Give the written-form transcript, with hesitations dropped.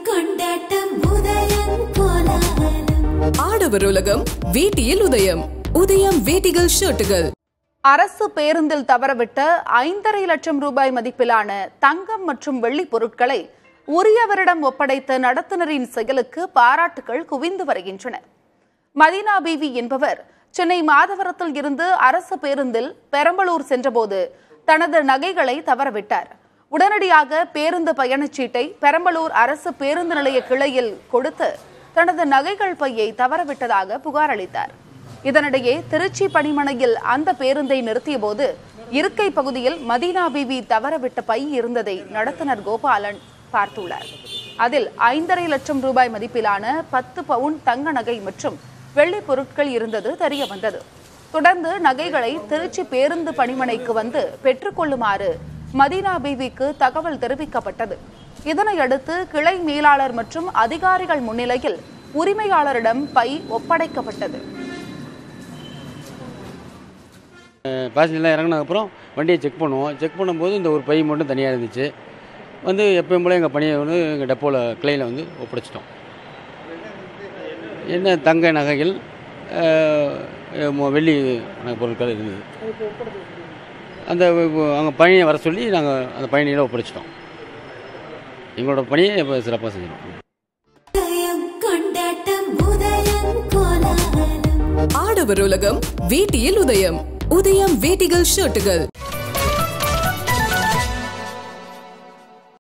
ஆடவர் உலகம் வேட்டியில் உதயம். உதயம் வேட்டிகள் ஷர்ட்டுகள். அரசு பேருந்தில் தவறவிட்ட 5.5 லட்சம் ரூபாய் மதிப்பிலான தங்கம் மற்றும் வெள்ளி பொருட்களை உரியவரிடம் ஒப்படைத்த நடத்துனரின் செயலுக்கு பாராட்டுகள் குவிந்து வருகின்றன. மதீனா பீவி என்பவர் சென்னை மாதவரத்தில் இருந்து அரசு பேருந்தில் பெரம்பலூர் சென்றபோது தனது நகைகளை தவறவிட்டார். உடனடியாக பேருந்து பயணச்சீட்டை பெரம்பலூர் அரசு பேருந்து நிலைய கிளையில் கொடுத்து தனது நகைகள் பையை தவறவிட்டதாக புகார் அளித்தார். இதனிடையே திருச்சி பணிமனையில் அந்த பேருந்தை நிறுத்திய போது இருக்கை பகுதியில் மதீனா பீவி தவறவிட்ட பை இருந்ததை நடத்துனர் கோபாலன் பார்த்துள்ளார். அதில் 5.5 லட்சம் ரூபாய் மதிப்பிலான 10 பவுன் தங்க நகை மற்றும் வெள்ளி பொருட்கள் இருந்தது தெரிய வந்தது. தொடர்ந்து நகைகளை திருச்சி பேருந்து பணிமனைக்கு வந்து பெற்றுக்கொள்ளுமாறு மதீனா பீவிக்கு தகவல் தெரிவிக்கப்பட்டது. இதனையடுத்து கிளை மேலாளர் மற்றும் அதிகாரிகள் முன்னிலையில் உரிமையாளரிடம் பை ஒப்படைக்கப்பட்டது. பேசஞ்சர்லாம் இறங்கினதுக்கப்புறம் வண்டியை செக் பண்ணுவோம். செக் பண்ணும்போது இந்த ஒரு பை மட்டும் தனியாக இருந்துச்சு. எப்பயும் போல எங்கள் பணியை எங்கள் டெப்போவில் கிளையில் ஒப்படைச்சிட்டோம். என்ன தங்க நகைகள் வெள்ளி பொருட்கள் இருந்தது. அங்கே பணியை வர சொல்லி நாங்கள் அந்த பயணிகளை ஒப்படைச்சிட்டோம். எங்களோட பணியை இப்போ சிறப்பாக செஞ்சோம். ஆடவர் உலகம் வேட்டியில் உதயம். உதயம் வேட்டிகள் ஷர்ட்டுகள்.